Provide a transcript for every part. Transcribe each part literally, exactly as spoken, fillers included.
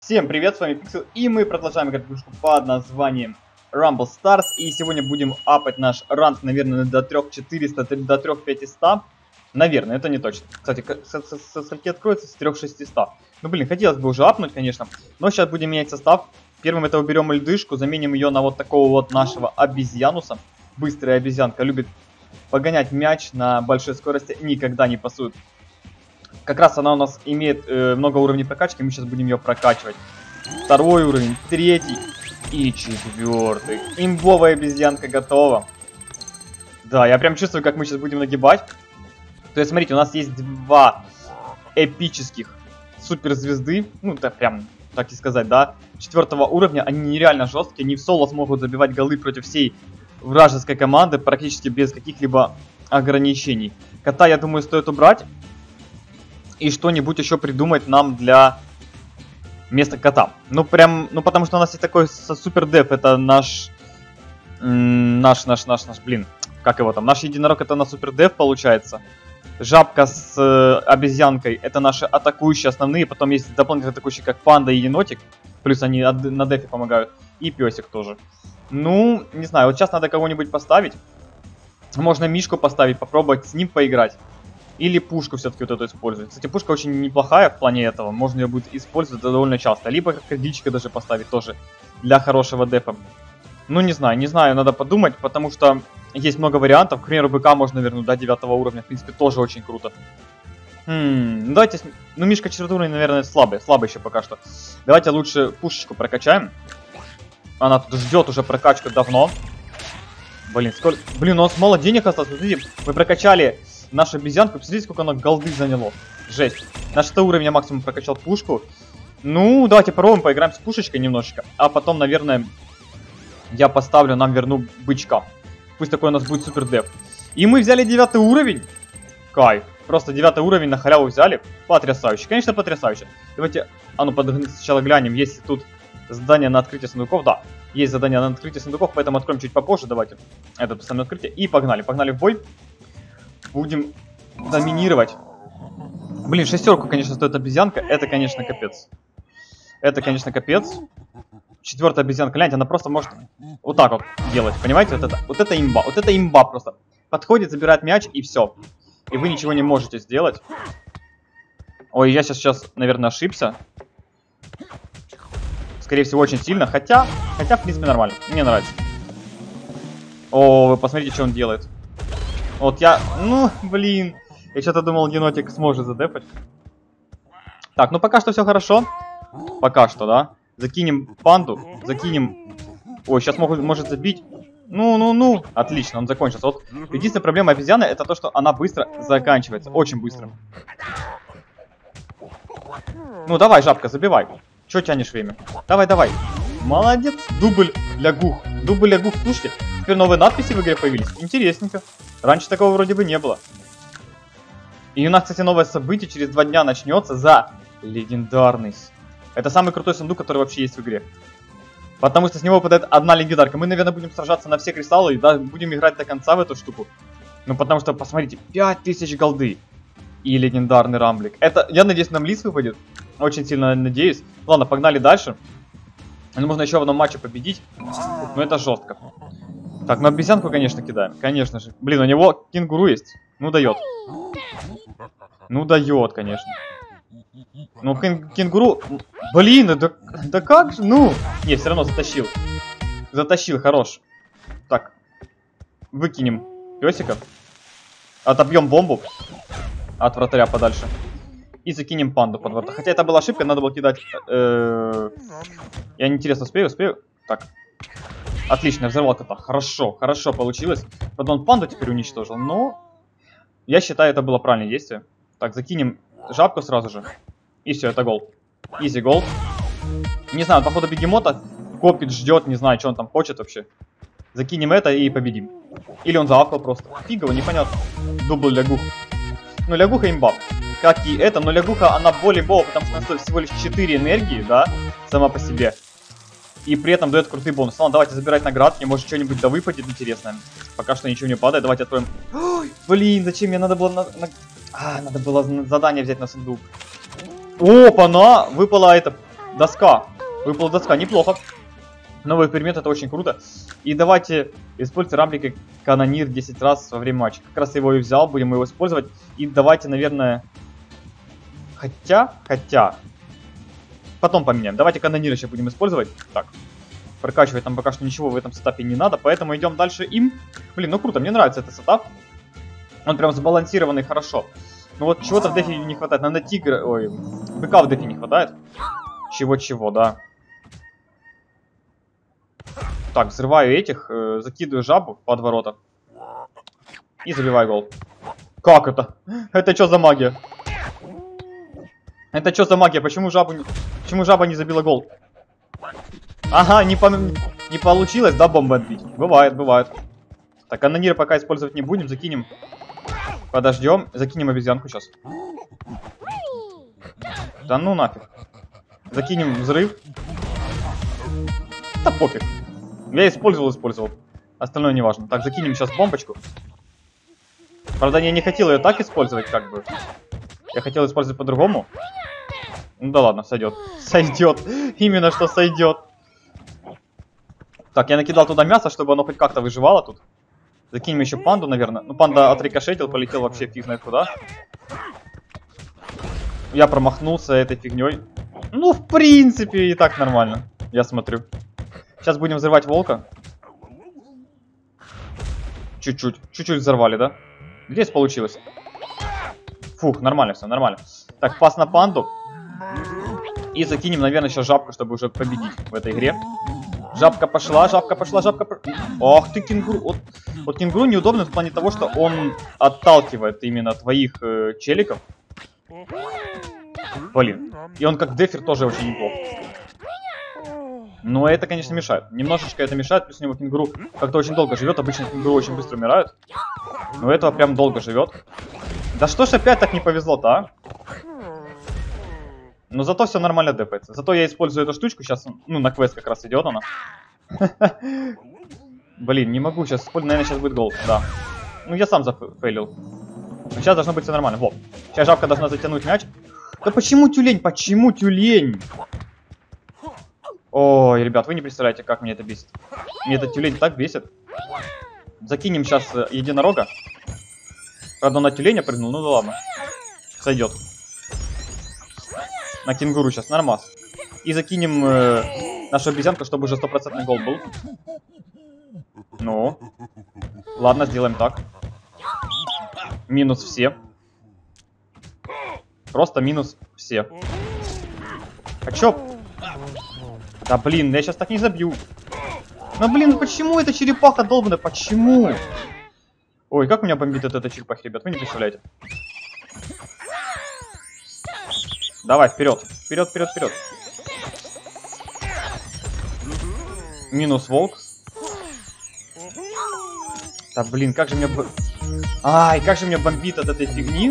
Всем привет, с вами Pixel, и мы продолжаем играть в игрушку под названием Rumble Stars. И сегодня будем апать наш ранг, наверное, до трёх тысяч четырёхсот, до трёх тысяч пятисот. Наверное, это не точно. Кстати, со скольки откроется? С трёх тысяч шестисот. Ну, блин, хотелось бы уже апнуть, конечно. Но сейчас будем менять состав. Первым это уберем льдышку, заменим ее на вот такого вот нашего обезьянуса. Быстрая обезьянка любит погонять мяч на большой скорости, никогда не пасует. Как раз она у нас имеет э, много уровней прокачки, мы сейчас будем ее прокачивать. Второй уровень, третий и четвертый. Имбовая обезьянка готова. Да, я прям чувствую, как мы сейчас будем нагибать. То есть, смотрите, у нас есть два эпических суперзвезды. Ну, это прям, так и сказать, да. Четвертого уровня, они нереально жесткие. Они в соло смогут забивать голы против всей вражеской команды, практически без каких-либо ограничений. Кота, я думаю, стоит убрать. И что-нибудь еще придумать нам для места кота. Ну, прям, ну, потому что у нас есть такой супер деф, это наш, наш, наш, наш, наш, блин, как его там, наш единорог, это на супер деф получается. Жабка с э, обезьянкой, это наши атакующие основные, потом есть дополнительные атакующие, как панда и енотик, плюс они на дефе помогают, и песик тоже. Ну, не знаю, вот сейчас надо кого-нибудь поставить, можно Мишку поставить, попробовать с ним поиграть. Или пушку все-таки вот эту использовать. Кстати, пушка очень неплохая в плане этого. Можно ее будет использовать довольно часто. Либо крокодильчика даже поставить тоже для хорошего дефа. Ну, не знаю, не знаю, надо подумать, потому что есть много вариантов. К примеру, быка можно вернуть до девятого уровня. В принципе, тоже очень круто. Хм, ну давайте... Ну, Мишка четвёртый уровень, наверное, слабый. Слабый еще пока что. Давайте лучше пушечку прокачаем. Она тут ждет уже прокачку давно. Блин, сколько... Блин, у нас мало денег осталось. Смотрите, мы прокачали... нашу обезьянку, посмотрите, сколько она голды заняло. Жесть. На шестой уровень я максимум прокачал пушку. Ну, давайте попробуем, поиграем с пушечкой немножечко. А потом, наверное, я поставлю, нам верну бычка. Пусть такой у нас будет супер деф. И мы взяли девятый уровень. Кайф. Просто девятый уровень на халяву взяли. Потрясающе. Конечно, потрясающе. Давайте, а ну, сначала глянем, есть ли тут задание на открытие сундуков. Да, есть задание на открытие сундуков, поэтому откроем чуть попозже. Давайте это самое открытие. И погнали. Погнали в бой. Будем доминировать. Блин, шестерку, конечно, стоит обезьянка. Это, конечно, капец. Это, конечно, капец. Четвертая обезьянка, гляньте, она просто может вот так вот делать. Понимаете? Вот это, вот это имба. Вот это имба просто. Подходит, забирает мяч и все. И вы ничего не можете сделать. Ой, я сейчас, сейчас, наверное, ошибся. Скорее всего, очень сильно. Хотя, хотя, в принципе, нормально. Мне нравится. О, вы посмотрите, что он делает. Вот я, ну, блин, я что-то думал, енотик сможет задефать. Так, ну пока что все хорошо. Пока что, да. Закинем панду, закинем... Ой, сейчас могут, может забить. Ну, ну, ну, отлично, он закончился. Вот единственная проблема обезьяны, это то, что она быстро заканчивается, очень быстро. Ну, давай, жабка, забивай. Че тянешь время? Давай, давай. Молодец, дубль для гух. Дубль для гух, слушайте, теперь новые надписи в игре появились. Интересненько. Раньше такого вроде бы не было. И у нас, кстати, новое событие через два дня начнется за легендарный. Это самый крутой сундук, который вообще есть в игре. Потому что с него выпадает одна легендарка. Мы, наверное, будем сражаться на все кристаллы и да, будем играть до конца в эту штуку. Ну, потому что, посмотрите, пять тысяч голды. И легендарный рамблик. Это, я надеюсь, нам лис выпадет. Очень сильно надеюсь. Ладно, погнали дальше. Ну, можно еще в одном матче победить. Но это жестко. Так, ну обезьянку, конечно, кидаем. Конечно же. Блин, у него кенгуру есть. Ну, дает. Ну, дает, конечно. Ну, кен кенгуру... Блин, да, да как же? Ну! Не, все равно затащил. Затащил, хорош. Так. Выкинем песиков. Отобьем бомбу. От вратаря подальше. И закинем панду под ворота. Хотя это была ошибка, надо было кидать... Э -э я не интересно, успею, успею. Так. Отлично, взорвал кота. Хорошо, хорошо получилось. Потом он панду теперь уничтожил, но... Я считаю, это было правильное действие. Так, закинем жабку сразу же. И все, это гол. Изи гол. Не знаю, походу бегемота копит, ждет, не знаю, что он там хочет вообще. Закинем это и победим. Или он заапкал просто. Фигово, непонятно. Дубль лягух. Ну, лягуха имба. Как и это, но лягуха, она более бова, потому что она стоит всего лишь четыре энергии, да, сама по себе. И при этом дает крутый бонус. Ладно, давайте забирать наградки, может что-нибудь да выпадет интересное. Пока что ничего не падает, давайте откроем. Ой, блин, зачем мне надо было... На, на... А, надо было задание взять на сундук. Опа-на! Выпала это... доска. Выпала доска, неплохо. Новый предмет, это очень круто. И давайте используйте рамблик канонир десять раз во время матча. Как раз я его и взял, будем его использовать. И давайте, наверное... Хотя, хотя... Потом поменяем. Давайте канонир еще будем использовать. Так. Прокачивать там пока что ничего в этом сетапе не надо, поэтому идем дальше им. Блин, ну круто, мне нравится этот сетап. Он прям сбалансированный, хорошо. Ну вот чего-то в дефе не хватает. Наверное, тигра... Ой, быка в дефе не хватает. Чего-чего, да. Так, взрываю этих, э, закидываю жабу под ворота. И забиваю гол. Как это? Это что за магия? Это что за магия? Почему жабу не... Почему жаба не забила гол? Ага, не, по... не получилось, да, бомбу отбить? Бывает, бывает. Так, канониры пока использовать не будем, закинем. Подождем, закинем обезьянку сейчас. Да ну нафиг. Закинем взрыв. Да пофиг. Я использовал, использовал. Остальное не важно. Так, закинем сейчас бомбочку. Правда, я не хотел ее так использовать, как бы. Я хотел использовать по-другому. Ну да ладно, сойдет. Сойдет. Именно что сойдет. Так, я накидал туда мясо, чтобы оно хоть как-то выживало тут. Закинем еще панду, наверное. Ну, панда отрикошетил, полетел вообще фиг знает куда. Я промахнулся этой фигней. Ну, в принципе, и так нормально. Я смотрю. Сейчас будем взрывать волка. Чуть-чуть. Чуть-чуть взорвали, да? Здесь получилось. Фух, нормально все, нормально. Так, пас на панду. И закинем, наверное, еще жабку, чтобы уже победить в этой игре. Жабка пошла, жабка пошла, жабка пошла. Ох ты, кенгуру. Вот, вот кенгуру неудобно в плане того, что он отталкивает именно твоих э, челиков. Блин. И он как дефер тоже очень неплох. Но это, конечно, мешает. Немножечко это мешает, плюс у него кенгуру как-то очень долго живет. Обычно кенгуру очень быстро умирают. Но этого прям долго живет. Да что ж опять так не повезло-то, а? Но зато все нормально депается. Зато я использую эту штучку сейчас. Ну, на квест как раз идет она. Блин, не могу сейчас использовать. Наверное, сейчас будет гол. Да. Ну, я сам зафейлил. Но сейчас должно быть все нормально. Вот. Сейчас жабка должна затянуть мяч. Да почему тюлень? Почему тюлень? Ой, ребят, вы не представляете, как меня это бесит. Мне этот тюлень так бесит. Закинем сейчас единорога. Правда, на тюленя прыгнул. Ну да ладно. Сойдет. На кенгуру сейчас, нормас. И закинем э, нашу обезьянку, чтобы уже стопроцентный гол был. Ну. Ладно, сделаем так. Минус все. Просто минус все. А чё? Да блин, я сейчас так не забью. Ну блин, почему эта черепаха долбаная? Почему? Ой, как меня бомбит от этой черепахи, ребят, вы не представляете. Давай, вперед. Вперед, вперед, вперед. Минус волк. Да блин, как же меня... Ай, как же меня бомбит от этой фигни.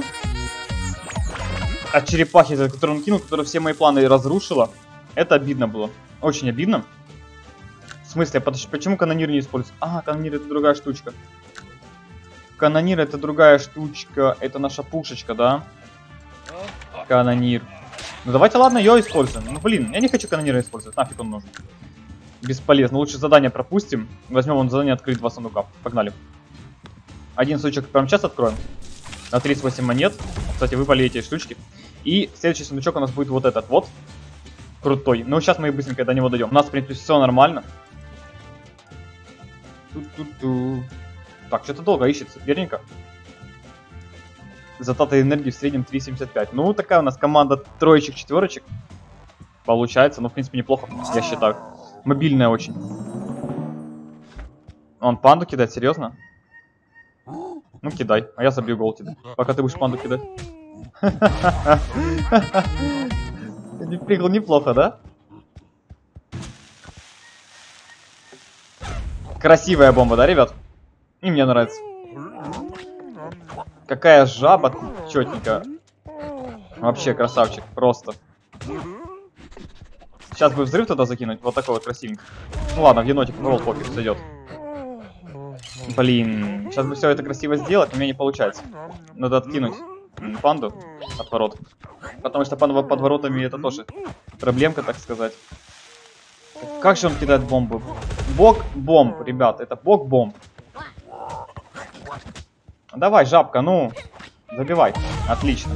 От черепахи, которую он кинул, которая все мои планы разрушила. Это обидно было. Очень обидно. В смысле, почему канонир не используется? А, канонир это другая штучка. Канонир это другая штучка. Это наша пушечка, да? Канонир. Ну давайте, ладно, ее используем. Ну блин, я не хочу канонира использовать. Нафиг он нужен. Бесполезно. Лучше задание пропустим. Возьмем он задание открыть два сундука. Погнали. Один сундучок прямо сейчас откроем. На тридцать восемь монет. Кстати, выпали эти штучки. И следующий сундучок у нас будет вот этот вот. Крутой. Ну сейчас мы быстренько до него дойдем. У нас, в принципе, все нормально. Ту-ту-ту. Так, что-то долго ищется. Верненько. Затраты энергии в среднем три семьдесят пять. Ну, такая у нас команда троечек-четверочек. Получается, ну, в принципе, неплохо, я считаю. Мобильная очень. Он панду кидает, серьезно? Ну, кидай, а я забью гол тебе. Пока ты будешь панду кидать. Прыгал неплохо, да? Красивая бомба, да, ребят? И мне нравится. Какая жаба четненькая. Вообще красавчик, просто. Сейчас бы взрыв туда закинуть, вот такой вот красивенький. Ну ладно, в енотик, ну пофиг, сойдет. Блин, сейчас бы все это красиво сделать, но у меня не получается. Надо откинуть панду от ворот. Потому что под, под воротами это тоже проблемка, так сказать. Как же он кидает бомбу? Бог-бомб, ребят, это бог-бомб. Давай, жабка, ну, забивай. Отлично.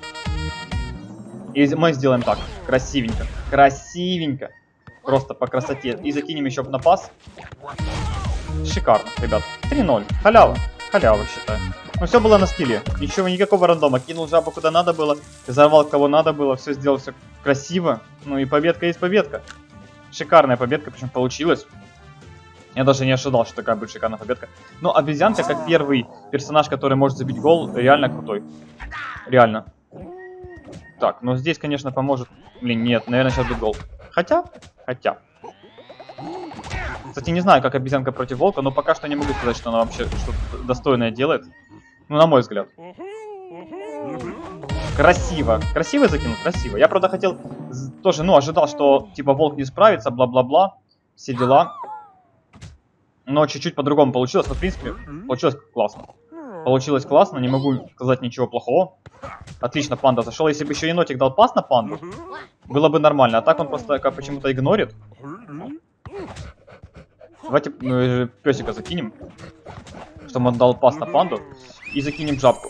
И мы сделаем так, красивенько, красивенько. Просто по красоте. И закинем еще на пас. Шикарно, ребят. три ноль. Халява. Халява, считаю. Ну, все было на скилле. Ничего, никакого рандома. Кинул жабу куда надо было. Взорвал кого надо было. Все сделал, все красиво. Ну и победка есть победка. Шикарная победка, причем получилась. Я даже не ожидал, что такая будет шикарная победка. Но обезьянка, как первый персонаж, который может забить гол, реально крутой. Реально. Так, но здесь, конечно, поможет... Блин, нет, наверное, сейчас будет гол. Хотя, хотя. Кстати, не знаю, как обезьянка против волка, но пока что не могу сказать, что она вообще что-то достойное делает. Ну, на мой взгляд. Красиво. Красиво закинул? Красиво. Я, правда, хотел... Тоже, ну, ожидал, что, типа, волк не справится, бла-бла-бла. Все дела. Но чуть-чуть по-другому получилось. Но, в принципе, получилось классно. Получилось классно, не могу сказать ничего плохого. Отлично, панда зашел. Если бы еще енотик дал пас на панду, было бы нормально. А так он просто почему-то игнорит. Давайте э, песика закинем. Чтобы он дал пас на панду. И закинем жабку.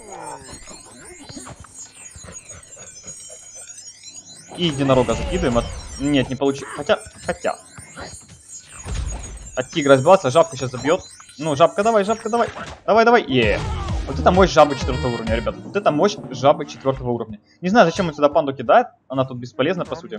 И единорога закидываем. От... Нет, не получилось. Хотя, хотя. От тигра сбился, жабка сейчас забьет. Ну, жабка, давай, жабка, давай. Давай, давай. Е. Вот это мощь жабы четвертого уровня, ребят. Вот это мощь жабы четвертого уровня. Не знаю, зачем он сюда панду кидает. Она тут бесполезна, по сути.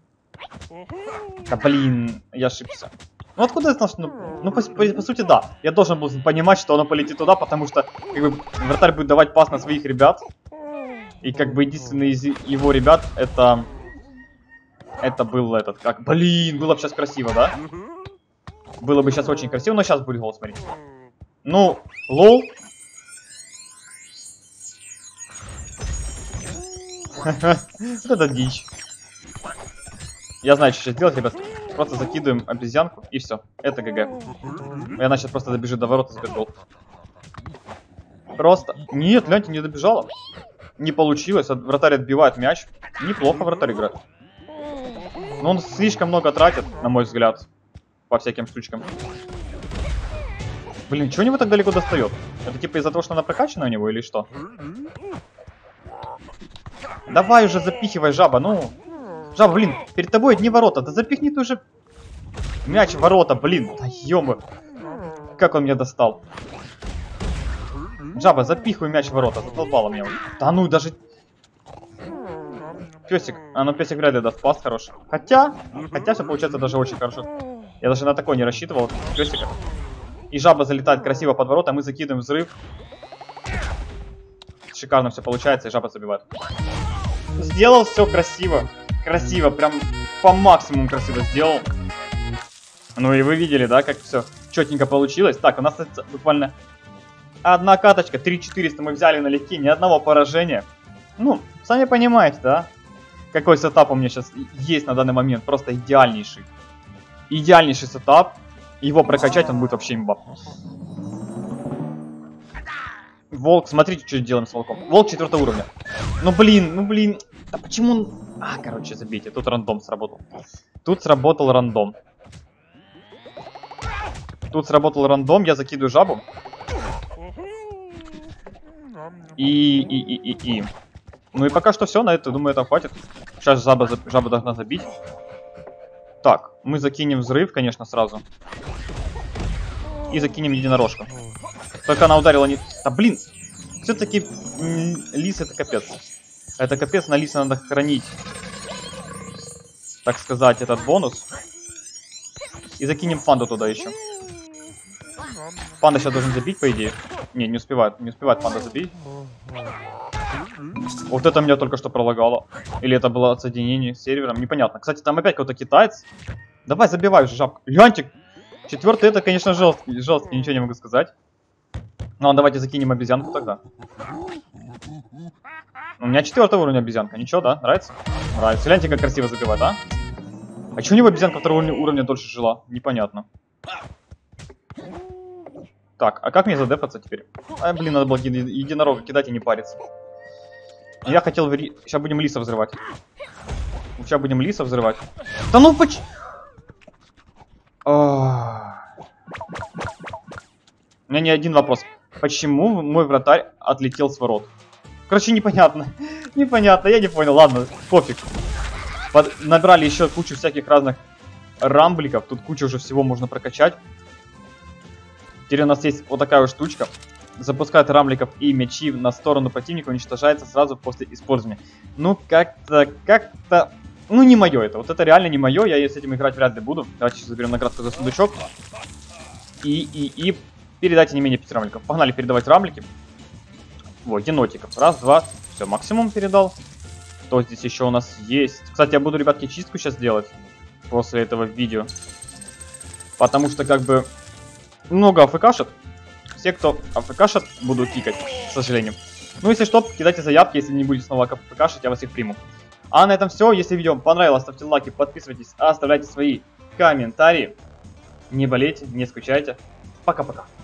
Да блин, я ошибся. Ну откуда я знал, что... Ну, ну по, по, по сути, да. Я должен был понимать, что оно полетит туда, потому что как бы, вратарь будет давать пас на своих ребят. И как бы единственный из его ребят это... Это был этот... Как... Блин, было бы сейчас красиво, да? Было бы сейчас очень красиво, но сейчас будет гол, смотри. Ну, лол. Вот это дичь. Я знаю, что сейчас делать, ребят. Просто закидываем обезьянку и все. Это ГГ. И она сейчас просто добежит до ворот и забьет гол. Просто. Нет, гляньте, не добежала. Не получилось. Вратарь отбивает мяч. Неплохо вратарь играет. Но он слишком много тратит, на мой взгляд. По всяким штучкам. Блин, чего у него так далеко достает? Это типа из-за того, что она прокачана у него или что? Давай уже запихивай, жаба, ну. Жаба, блин, перед тобой одни ворота. Да запихни ты уже мяч в ворота, блин. Да ё-моё. Как он меня достал. Жаба, запихивай мяч в ворота. Задолбала меня. Да ну, даже... Песик. А ну песик вряд ли даст пас хороший. Хотя, хотя все получается даже очень хорошо. Я даже на такой не рассчитывал. Песика. И жаба залетает красиво под ворота, а мы закидываем взрыв. Шикарно все получается, и жаба забивает. Сделал все красиво. Красиво, прям по максимуму красиво сделал. Ну и вы видели, да, как все четенько получилось. Так, у нас буквально одна каточка, три четыреста мы взяли налегке, ни одного поражения. Ну, сами понимаете, да, какой сетап у меня сейчас есть на данный момент, просто идеальнейший. Идеальнейший сетап. Его прокачать, он будет вообще имба. Волк, смотрите, что делаем с волком. Волк четвертого уровня. Ну блин, ну блин. Да почему он... А, короче, забейте. Тут рандом сработал. Тут сработал рандом. Тут сработал рандом. Я закидываю жабу. И, и, и, и, и. Ну и пока что все. На это, думаю, это хватит. Сейчас жаба, жаба должна забить. Так, мы закинем взрыв, конечно, сразу. И закинем единорожку. Только она ударила не... Да блин! Все-таки лис это капец. Это капец, на лиса надо хранить. Так сказать, этот бонус. И закинем панду туда еще. Панда сейчас должен забить, по идее. Не, не успевает. Не успевает панда забить. Вот это меня только что пролагало. Или это было отсоединение с сервером, непонятно. Кстати, там опять какой-то китаец. Давай, забивай уже, жабку. Янтик! Четвертый это, конечно, жесткий, жесткий, ничего не могу сказать. Ну, давайте закинем обезьянку тогда. У меня четвертого уровня обезьянка. Ничего, да? Нравится? Нравится. Гляньте, как красиво забивает, а? А чего у него обезьянка второго уровня дольше жила? Непонятно. Так, а как мне задефаться теперь? А, блин, надо было единорога кидать и не париться. Я хотел... Ри... Сейчас будем лиса взрывать. Сейчас будем лиса взрывать. Да ну поч... У меня не один вопрос. Почему мой вратарь отлетел с ворот? Короче, непонятно. Непонятно, я не понял. Ладно, пофиг. Под... Набрали еще кучу всяких разных рамбликов. Тут кучу уже всего можно прокачать. Теперь у нас есть вот такая вот штучка. Запускает рамбликов и мячи на сторону противника, уничтожается сразу после использования. Ну, как-то, как-то... Ну, не мое это. Вот это реально не мое. Я с этим играть вряд ли буду. Давайте сейчас заберем наградку за сундучок. И, и, и передайте не менее пяти рамбликов. Погнали передавать рамблики. Вот, енотиков. Раз, два. Все, максимум передал. Что здесь еще у нас есть? Кстати, я буду, ребятки, чистку сейчас делать. После этого видео. Потому что, как бы, много АФКшек. Все, кто АФКшит, буду кикать, к сожалению. Ну, если что, кидайте заявки, если не будете снова АФКшить, я вас их приму. А на этом все. Если видео вам понравилось, ставьте лайки, подписывайтесь, оставляйте свои комментарии. Не болейте, не скучайте. Пока-пока.